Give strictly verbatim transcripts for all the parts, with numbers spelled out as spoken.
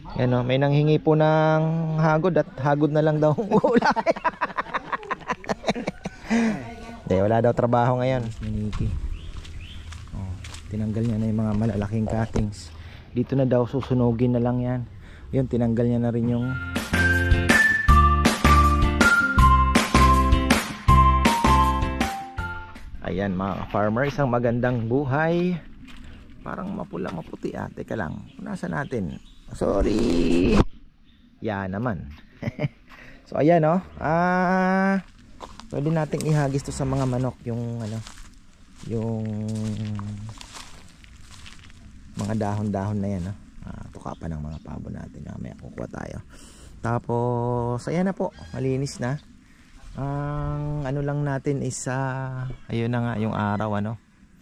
Yan o, may nanghingi po ng hagod at hagod na lang daw ulay. Hindi, wala daw trabaho ngayon. Miniki. Oh, tinanggal niya na yung mga malalaking cuttings. Dito na daw susunugin na lang yan. Yun, tinanggal niya na rin yung ayan mga farmer, isang magandang buhay. Parang mapula maputi ah. Teka lang, nasa natin? Sorry. Yan naman. So ayan oh. Ah, pwede nating ihagis to sa mga manok yung ano, yung mga dahon-dahon na yan oh. Ah, tuka pa ng mga pabo natin. Mamaya kukuha tayo. Tapos ayan na po, malinis na. Ang ano lang natin is uh, ayun na nga yung araw ano.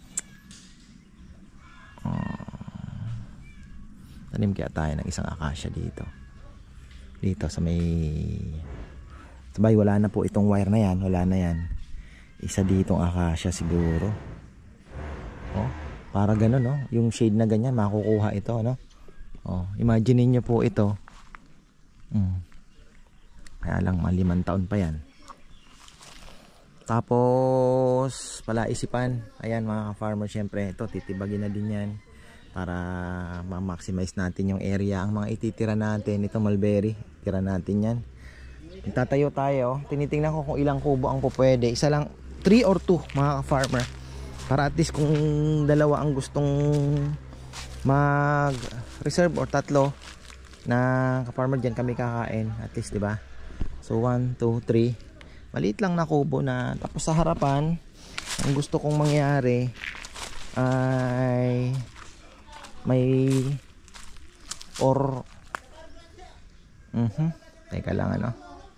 Uh, tanim kaya tayo ng isang akasya dito. Dito sa may sabay, wala na po itong wire na yan, wala na yan. Isa ditong akasya siguro. Oh, para gano'n no, yung shade na ganyan makukuha ito no. Oh, imagine niyo po ito. Hmm. Kaya lang malimang taon pa yan. Tapos pala isipan, ayan mga farmer, syempre ito titibagin na din yan para ma-maximize natin yung area. Ang mga ititira natin, ito mulberry, tira natin yan. Tatayo tayo, tinitingnan ko kung ilang kubo ang pupwede. Isa lang, three or two mga farmer, para at least kung dalawa ang gustong mag reserve or tatlo na ka-farmer dyan kami kakain, at least diba? So one, two, three, maliit lang na kubo na. Tapos sa harapan, ang gusto kong mangyari ay may or mhm uh-huh. Teka lang ano,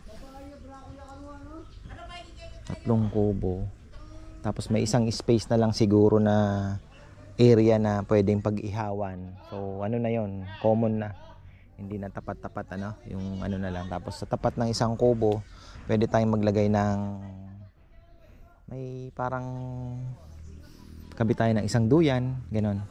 tatlong kubo. Tapos may isang space na lang siguro na area na pwedeng pag-ihawan. So ano na yon, common na, hindi na tapat-tapat ano, yung ano na lang. Tapos sa tapat ng isang kubo pwede tayong maglagay ng may parang kabit tayo ng isang duyan, ganon.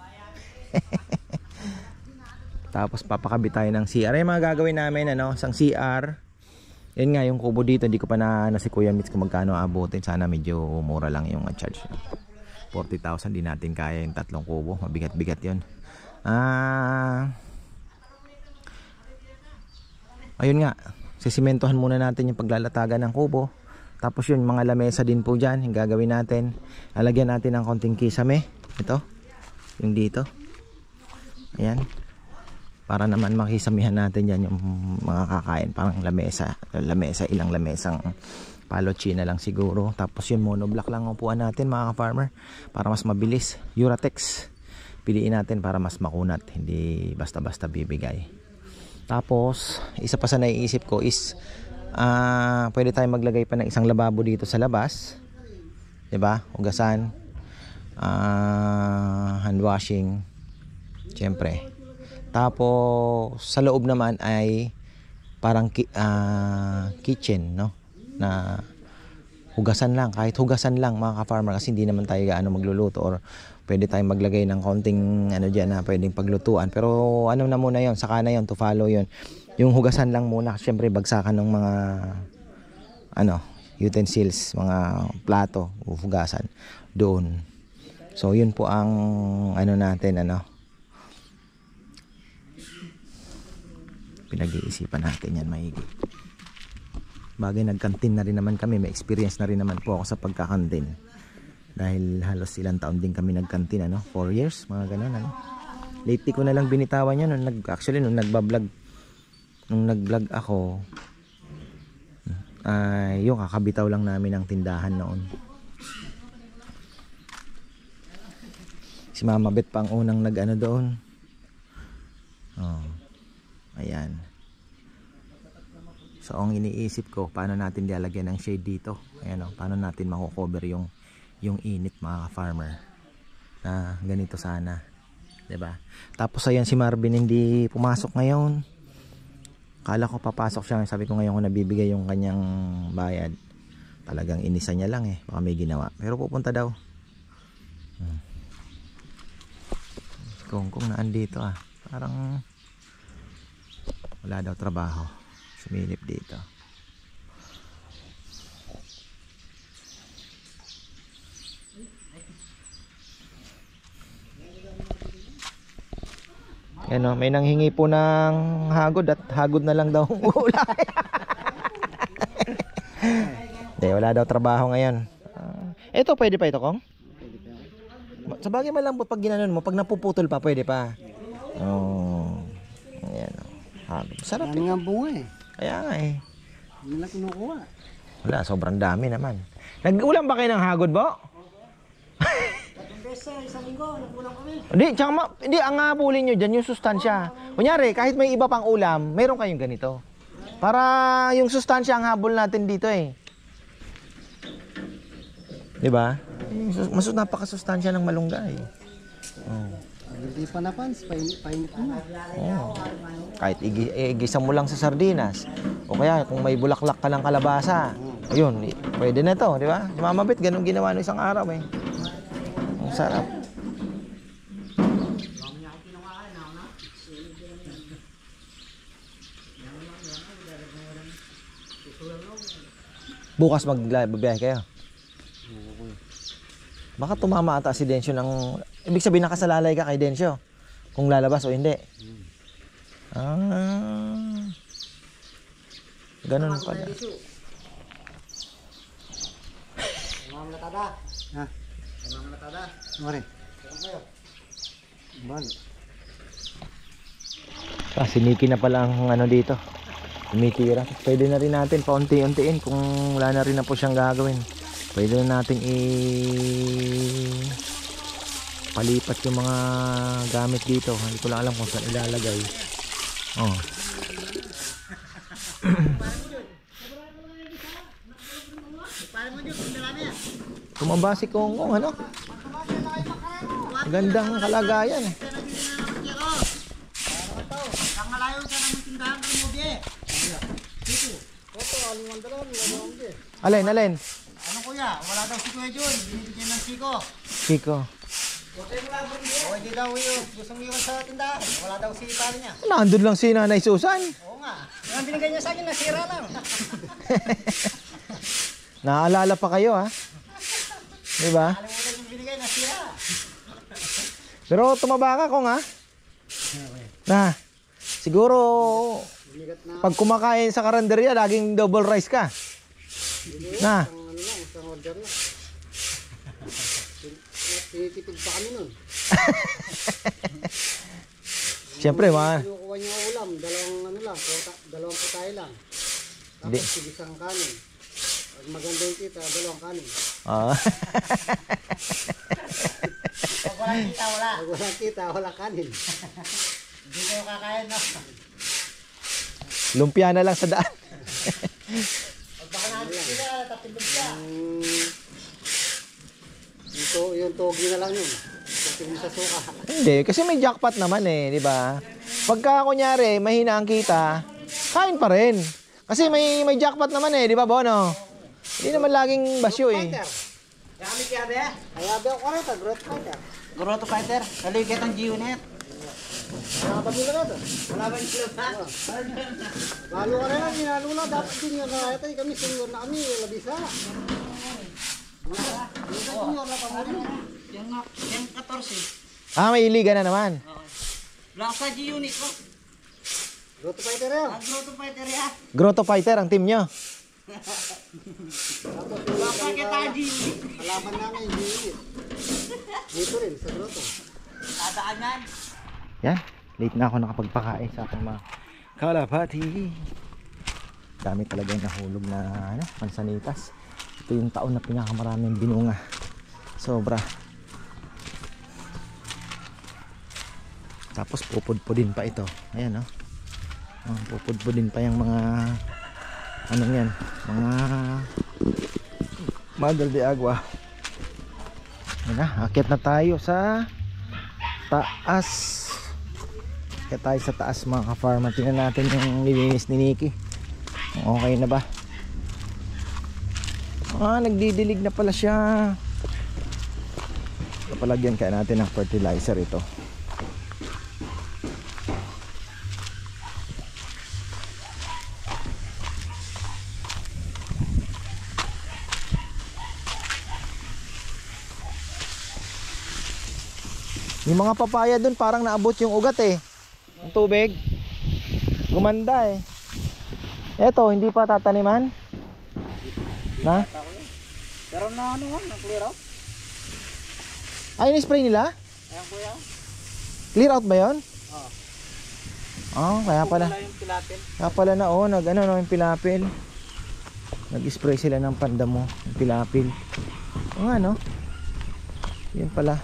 Tapos papakabit tayo ng C R. Ay mga gagawin namin ano, isang C R. Yan nga yung kubo dito, hindi ko pa na, na si Kuya Mitch kung magkano abutin. Sana medyo mura lang yung charge. forty thousand, di natin kaya yung tatlong kubo, mabigat-bigat yun. Ah, ayun nga, sisimentohan muna natin yung paglalatagan ng kubo. Tapos yun, mga lamesa din po dyan, yung gagawin natin. Lalagyan natin ng konting kisame. Ito, yung dito. Ayan, para naman makisamihan natin yan yung mga kakain. Parang lamesa, lamesa, ilang lamesang palochi na lang siguro. Tapos yun, monoblock lang upuan natin mga ka-farmer, para mas mabilis. Uratex piliin natin para mas makunat, hindi basta-basta bibigay. Tapos isa pa sa naiisip ko is uh, pwede tayong maglagay pa ng isang lababo dito sa labas, diba? Hugasan, uh, hand washing, syempre. Tapos sa loob naman ay parang ki uh, kitchen no, na hugasan lang, kahit hugasan lang mga ka-farmer, kasi hindi naman tayo gaano magluluto. Or pwede tayong maglagay ng konting ano dyan na pwedeng paglutuan, pero ano na muna yon, saka na yon, to follow yon. Yung hugasan lang muna, syempre bagsakan ng mga ano utensils, mga plato, hugasan doon. So yun po ang ano natin, ano, pinag-iisipan natin yan maigi. Bagay, nagkantin na rin naman kami, may experience na rin naman po ako sa pagkakantin. Dahil halos ilang taon din kami nagkantin, ano, four years, mga ganun, ano. Lately ko na lang binitawan yun, nung nag, actually nung nagbablog, nung nagvlog ako, ay yung kakabitaw lang namin ng tindahan noon. Si Mama Bet pa ang unang nag ano doon. Oh, ayan. So ang iniisip ko, paano natin dialagyan ng shade dito. Ayan o, paano natin mako-cover yung yung init mga farmer. Na ganito sana, 'di ba? Tapos ayan, si Marvin hindi pumasok ngayon. Kala ko papasok siya, sabi ko ngayon ko nabibigay yung kanyang bayad. Talagang inisa niya lang eh, baka may ginawa. Pero pupunta daw. Hmm. Kung kung naan dito ah, parang Wala daw trabaho. Sumilip dito. Ano, may nanghingi po ng hagod at hagod na lang daw ang ulay. Hindi, wala daw trabaho ngayon. Uh, ito, pwede pa ito, Kong? Sa bagay malambot pag ginanon mo, pag napuputol pa, pwede pa. Oh. Ayan. Hagod. Sarap eh. Ano nga bunga eh. Kaya nga eh. Hindi na kinukuha. Wala, sobrang dami naman. Nag-ulam ba kayo ng hagod, Bo? Isang linggo, nag-ulam kami. Hindi, tsaka ma, hindi, ang habulin nyo dyan, yung sustansya. Kunyari, kahit may iba pang ulam, meron kayong ganito. Para yung sustansya ang habol natin dito eh. Diba? Mas napakasustansya ng malunggay. Oh. Hindi pa napans, painit, painit na. Oh. Kahit igi, igisa mo lang sa sardinas. O kaya kung may bulaklak ka ng kalabasa. Ayun, pwede na to, di ba? Mamabit, ganun ginawa no isang araw eh. Ang sarap. Bukas magbibiyahe kayo. Baka tumama ata si Densyo ng... Ibig sabihin nakasalalay ka kay Densyo kung lalabas o hindi. Ah. Ganun pala. Mama natada. Ha? Mama natada. Mare. Bal. Ah, siniki na pala ang ano dito. Tumitira. Pwede na rin natin paunti-untiin kung wala na rin na po siyang gagawin. Pwede na natin i palipat yung mga gamit dito. Hindi ko lang alam kung saan ilalagay. Oh. Tumabasi kong kung ano. Gandang kalagayan eh. Alin, alin? Ano kuya? Wala daw si Kuya Jun. Binibigyan ng siko. Siko. O hindi daw yun. Gustong iwan sa tindahan. Wala daw si pare niya. Nandun lang si Nanay Susan. Oo nga. Ang binigay niya sa akin, nasira lang. Naalala pa kayo ha? Diba? Alimutan yung binigay, nasira. Pero tumaba ka kung ha? Na, siguro pag kumakain sa karinderya, laging double rice ka. Na. Ano lang, isang order na. Tinitipid pa kami nun. Siyempre, ma. Kinukuha niya ulam, dalawang ano lang, puta, dalawang putay lang. Hindi. Tapos sigisang kanin. Pag maganda yung kita, dalawang kanin. Ah. Pag walang kita, wala. Pag walang kita, wala kanin. Hindi kayo kakain, no? Lumpia na lang sa daan. Pag baka natin sila, tatindog siya. Ito, yung togi na lang yun. Tingin sa suka. Hindi, kasi may jackpot naman eh, di ba? Pagka kunyari, mahina ang kita, kain pa rin. Kasi may may jackpot naman eh, di ba, Bono? Hindi naman laging basyo eh. Kami kaya ba? Kaya ba ako rito, Grotto Fighter. Grotto Fighter, kaligit ang G-Unit. Wala ba nila na ito? Wala ba nila na? Lalo ka rin, ginalo na, dapat senior na ito. Kami senior na kami, labisa. Senior na kami. Yung fourteen. Ah, may iliga na naman. Wala sa G-Unit ko. Grotto Fighter yan. Grotto Fighter yan. Grotto Fighter ang team nyo. Wala pa kita G-Unit. Alaman namin G-Unit. Dito rin, sa Grotto. Tadaan yan. Yan, late na ako nakapagpakain sa aking mga kalapati. Dami talaga yung nahulog na ano, pansanitas. Ito yung taon na pinakamaraming binunga. Sobra. Tapos pupudpudin pa ito. Ayan, no? Oh, pupudpudin pa yung mga anong yan, mga madal de agua. Ayan na, akyat na tayo sa taas. Akyat tayo sa taas mga ka-farmer. Tingnan natin yung nilinis ni Nikki. Okay na ba? Ah, nagdidilig na pala siya. Kapalagyan kaya natin ng fertilizer ito. Yung mga papaya dun parang naabot yung ugat eh. Yung tubig. Gumanda eh. Eto, hindi pa tataniman. Na? Pero na ano, na clear out. Ay, in-spray nila? Ayan kuya. Clear out ba yun? Oo. Oh, kaya pala. Wala yung pilapil. Kaya pala na oh, nag ano no, yung pilapil. Nag-spray sila ng pandamo, yung pilapil. O nga no. Yun pala.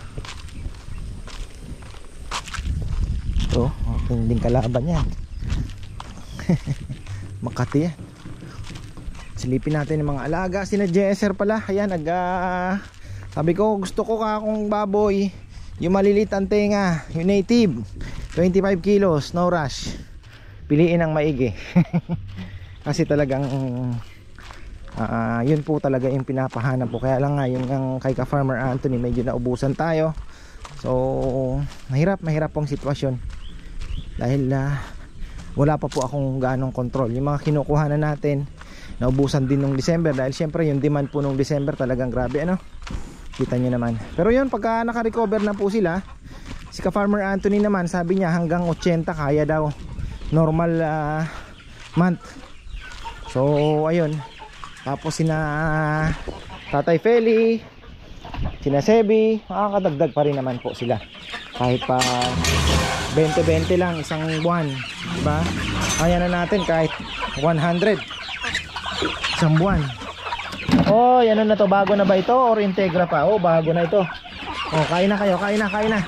Ito, oh, hindi kalaban yan. Makati yan. Silipin natin yung mga alaga. Sina Jesser pala. Ayan, nag uh, sabi ko gusto ko ka akong baboy. Yung maliliit ang tenga, yung native, twenty-five kilos, no rush. Piliin ang maigi. Kasi talagang uh, yun po talaga yung pinapahanap po. Kaya lang nga yung ang kay ka Farmer Anthony medyo naubusan tayo. So mahirap, mahirap pong sitwasyon. Dahil uh, wala pa po akong ganong control. Yung mga kinukuha na natin, naubusan din nung December. Dahil syempre yung demand po nung December talagang grabe, ano. Kita nyo naman. Pero yun, pagka naka-recover na po sila, si ka Farmer Anthony naman, sabi niya hanggang eighty kaya daw. Normal uh, month. So ayun. Tapos sina uh, Tatay Feli, sina Sebi, makakadagdag pa rin naman po sila. Kahit pa twenty twenty lang isang buwan, diba? Kaya na natin kahit one hundred isang buwan. Oh, ano na to? Bago na ba ito or Integra pa? Oh, bago na ito. Oh, kain na kayo, kain na, kain na.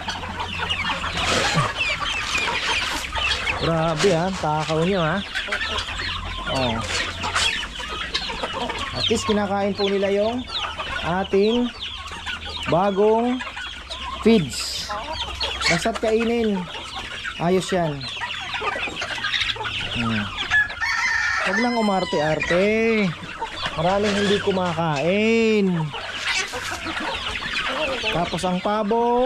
Grabe ha, takaw nyo ha. Oh. At least kinakain po nila yung ating bagong feeds. Basta't kainin, ayos yan. Hmm. Huwag lang umarte-arte. Maraming hindi kumakain. Tapos ang pabo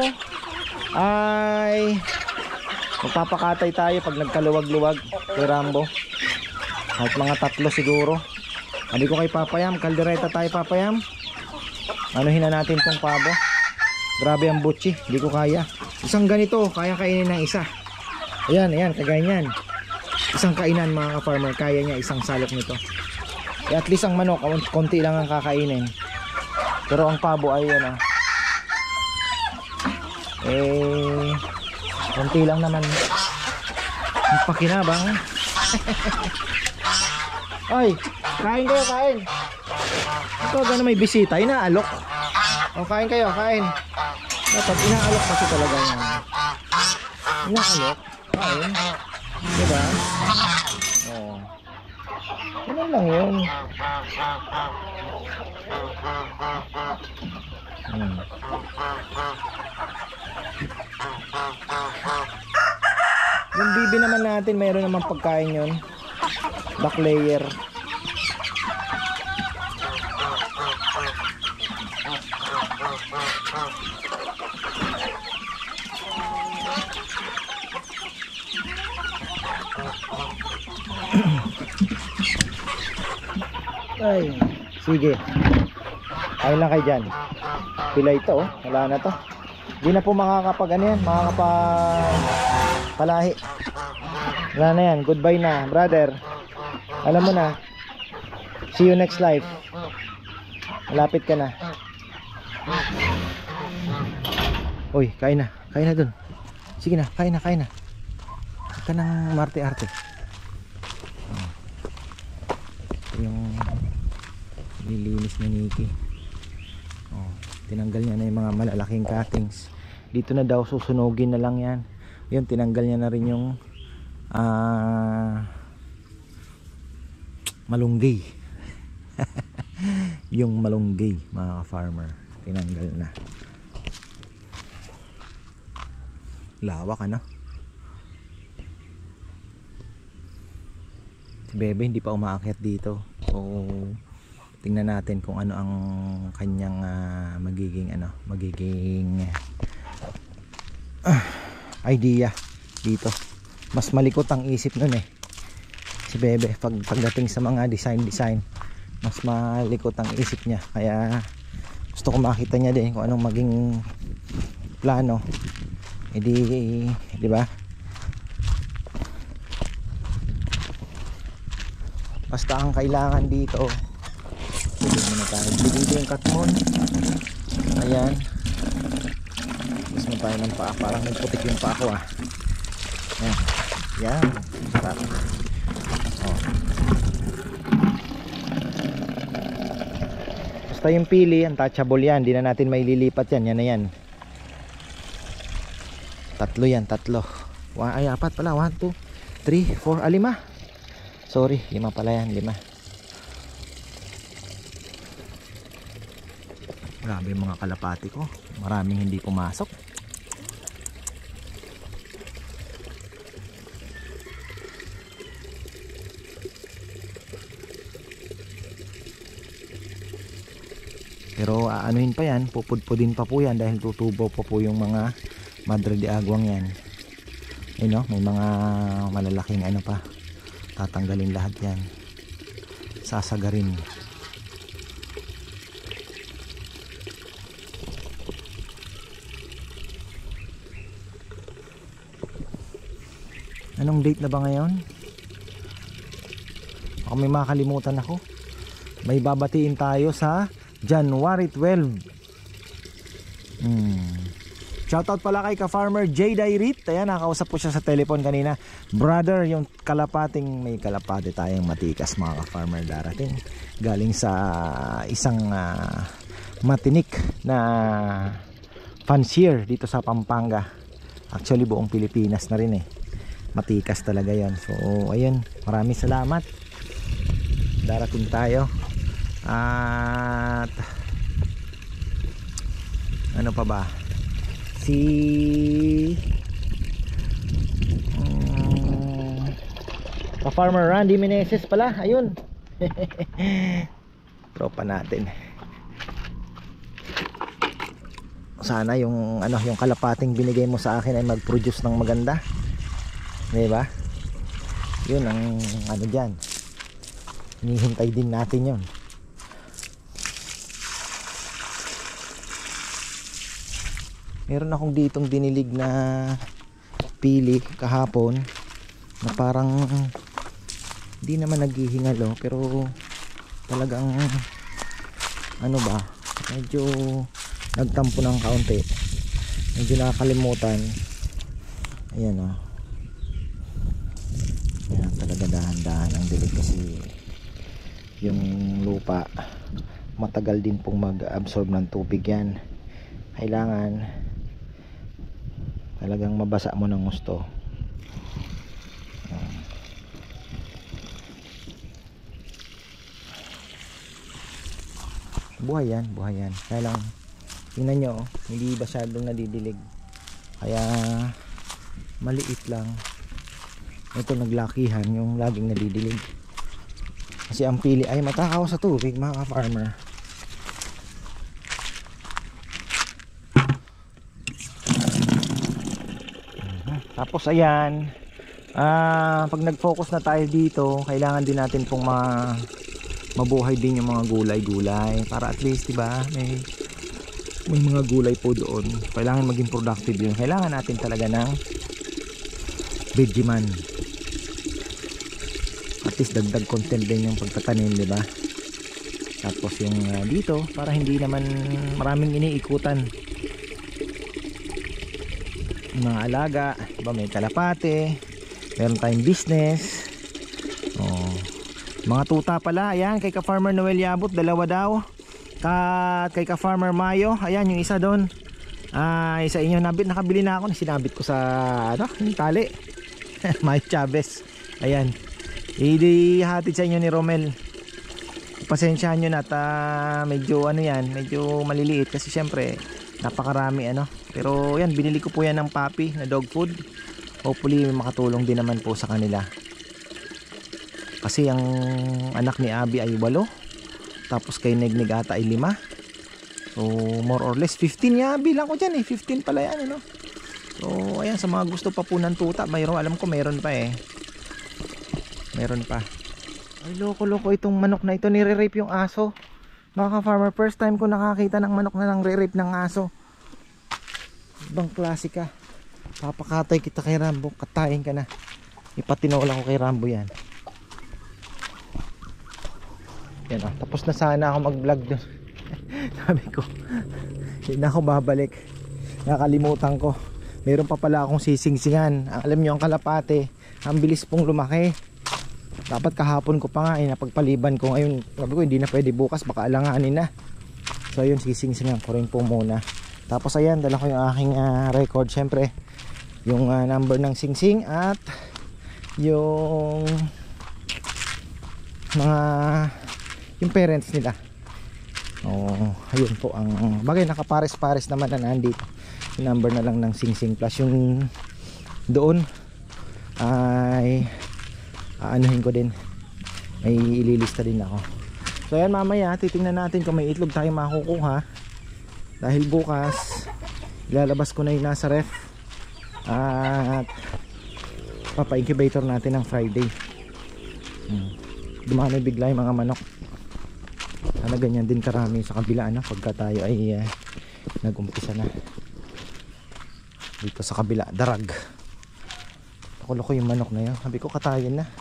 ay magpapakatay tayo pag nagkaluwag-luwag kay Rambo. Kahit mga tatlo siguro. Sabi ko kay Papayam, kaldereta tayo Papayam. Anuhin na natin tong pabo. Grabe ang butchi, hindi ko kaya. Isang ganito, kaya kainin ng isa. Ayan, ayan, kagaya niyan. Isang kainan mga ka-farmer, kaya niya isang salok nito. Eh, at least ang manok, konti lang ang kakainin. Pero ang pabo ay yun ah. Eh, konti lang naman. Ang pakinabang. Ay, kain kayo, kain. Ito, gano'n may bisita, inaalok. O, kain kayo, kain. Dapat inaalok kasi talaga yan. Inaalok, kain. Diba? Oo. Ganun lang yun. Hmm. Yung bibi naman natin, mayroon naman pagkain yun. Back layer. Ay, sige. Ayun lang kayo dyan. Pila ito, oh. Wala na to. Hindi na po makakapag ano yan, makakapag palahi. Wala na yan, goodbye na, brother. Alam mo na. See you next life. Malapit ka na. Uy, kain na, kain na dun. Sige na, kain na, kain na. Huwag ka ng marte-arte. Yung nilinis na Nikki. Oh, tinanggal niya na yung mga malalaking cuttings. Dito na daw susunugin na lang yan. Yun, tinanggal niya na rin yung uh, malunggay. Yung malunggay, mga farmer, tinanggal na. Lawak ano. Si Bebe hindi pa umaakyat dito. So tingnan natin kung ano ang kanyang uh, magiging ano, magiging uh, idea dito. Mas malikot ang isip nun eh. Si Bebe pag pagdating sa mga design design, mas malikot ang isip niya. Kaya gusto ko makita niya din kung anong maging plano Hindi, di ba? Basta ang kailangan dito, bili muna tayo. Bili yung katmon. Ayan. Gusto mo tayo ng paa. Parang nagputik yung paa ko ah. Ayan. Yan. Sarap. Oh. Basta yung pili, untouchable yan. Hindi na natin maililipat yan. Yan na yan. Tatlo yan, tatlo. Ay, apat pala. One, two, three, four, ah, lima. Sorry, lima pala yan, lima. Grabe yung mga kalapati ko. Maraming hindi pumasok. Pero aanuhin pa yan, pupudpudin pa po yan dahil tutubo pa po yung mga madre de agwang yan. Ayun no, may mga malalaking ano pa. Tatanggalin lahat yan. Sasagarin. Anong date na ba ngayon? Baka may makalimutan ako. May babatiin tayo sa January twelve. Hmm. Shoutout pala kay ka-farmer J. Dairit. Ayan, nakausap ko siya sa telephone kanina. Brother, yung kalapating, may kalapate tayong matikas mga ka-farmer darating. Galing sa isang uh, matinik na fancier dito sa Pampanga. Actually, buong Pilipinas na rin eh. Matikas talaga yan. So, ayun, maraming salamat. Darating tayo. At ano pa ba? Si um, ka-farmer Randy Meneses pala, ayun. Tropa natin. Sana yung ano, yung kalapating binigay mo sa akin ay mag-produce ng maganda. 'Di ba? Yun ang ano diyan. Hinihintay din natin 'yon. Meron akong ditong dinilig na pili kahapon na parang hindi naman naghihingalo pero talagang ano ba, medyo nagtampo ng kaunti, medyo nakakalimutan. Ayan o, ayan, talaga dahan-dahan ang dilig kasi yung lupa matagal din pong mag-absorb ng tubig yan. Kailangan talagang mabasa mo ng gusto. Buhay yan, buhay yan. Kaya lang, tingnan nyo, hindi masyadong nadidilig. Kaya maliit lang. Ito naglakihan, yung laging nadidilig. Kasi ang pili ay matakaw sa tubig mga ka-farmer. Tapos ayan, ah, pag nag-focus na tayo dito, kailangan din natin pong ma mabuhay din yung mga gulay-gulay para at least, diba, may may mga gulay po doon. Kailangan maging productive yun. Kailangan natin talaga ng Vegeman. At least dagdag content din yung pagtatanim, diba? Tapos yung uh, dito, para hindi naman maraming iniikutan. Mga alaga, diba, may kalapate, meron tayong business. Oh, mga tuta pala, ayan, kay ka-farmer Noel Yabut, dalawa daw. Ka kay ka-farmer Mayo, ayan yung isa doon. Ah, isa inyo nabit, nakabili na ako, sinabit ko sa ano, yung tali. Mike Chavez. Ayan. Ihatid sa inyo ni Romel. Pasensyahan nyo na at uh, medyo ano yan, medyo maliliit kasi syempre napakarami ano. Pero yan, binili ko po yan ng puppy na dog food. Hopefully makatulong din naman po sa kanila. Kasi ang anak ni Abby ay walo. Tapos kay Negnig ata ay lima. So more or less fifteen ya. Bilang ko dyan eh, fifteen pala yan ano. So ayan, sa mga gusto pa po ng tuta, mayroon, alam ko mayroon pa eh. Meron pa. Ay loko-loko itong manok na ito, nire-rape yung aso. Mga ka-farmer, first time ko nakakita ng manok na nang re-rape ng aso. Ibang klase ka. Papakatay kita kay Rambo. Katayin ka na. Ipatinola ko kay Rambo yan. Yan o. Tapos na sana ako mag vlog doon. Sabi ko hindi na ako babalik. Nakalimutan ko. Meron pa pala akong sisingsingan. Alam nyo ang kalapate, ang bilis pong lumaki. Dapat kahapon ko pa nga eh, napagpaliban ko. Ngayon sabi ko hindi na pwede, bukas baka alanganin na. So ayun, sisingsingan ko rin po muna. Tapos ayan, dala ko yung aking uh, record. Syempre yung uh, number ng singsing at yung mga yung parents nila. Oh, ayun po ang bagay, nakapares-pares naman na nandito. Yung number na lang ng singsing plus yung doon ay aanuhin ko din. May ililista din ako. So ayan, mamaya titingnan natin kung may itlog tayo makukuha. Dahil bukas ilalabas ko na yung nasa ref at papa-incubator natin ng Friday. hmm. Dumami bigla yung mga manok. Sana ganyan din karami sa kabila na pagka tayo ay uh, nag-umpisa na. Dito sa kabila, darag. Loko-loko yung manok na yun. Sabi ko katayin na.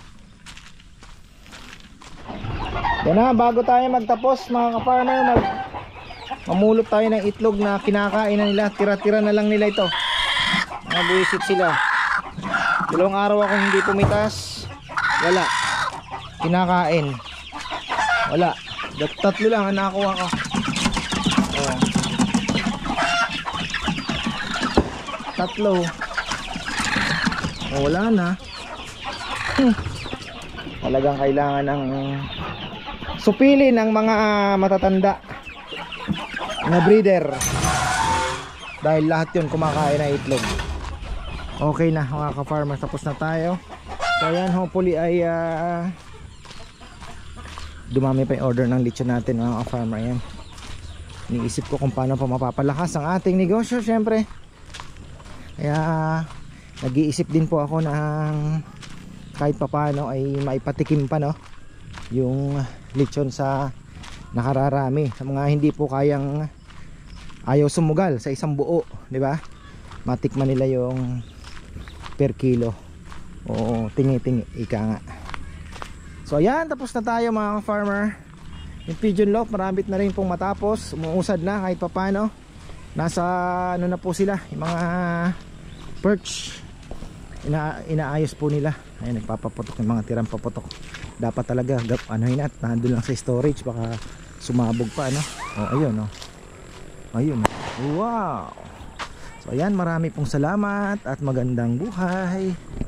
Yan na, bago tayo magtapos mga ka-farmer, mag mamulot tayo ng itlog na kinakain na nila. Tira-tira na lang nila ito. Nabuisit sila. Dalawang araw akong hindi pumitas. Wala. Kinakain. Wala. Tatlo lang ang nakakuha ko. Oh. Tatlo. Oh, wala na. Hmm. Talagang kailangan ng supili ng mga matatanda na breeder. Dahil lahat yun kumakain na itlog. Okay na mga ka-farmers, tapos na tayo. So ayan, hopefully ay uh, dumami pa yung order ng lechon natin mga ka-farmer. Ayan, iniisip ko kung paano pa mapapalakas ang ating negosyo syempre. Kaya nag-iisip din po ako ng kahit papano ay maipatikim pa no yung lechon sa nakararami, sa mga hindi po kayang ayaw sumugal sa isang buo, di ba? Matikman nila yung per kilo o tingi-tingi, ika nga. So ayan, tapos na tayo mga farmer. Yung pigeon loaf marambit na rin pong matapos, umuusad na kahit papano. Nasa ano na po sila, yung mga perch ina inaayos po nila. Ayun, nagpapaputok yung mga tirang paputok. Dapat talaga ano yun, at nandun lang sa storage, baka sumabog pa ano. Oh ayun oh. Ayun. Wow. So ayan, marami pong salamat at magandang buhay.